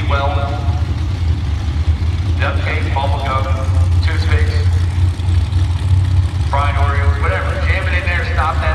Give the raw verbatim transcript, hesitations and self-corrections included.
well, duct tape, bubble gum, toothpicks, fried Oreos, whatever. Jam it in there, stop that.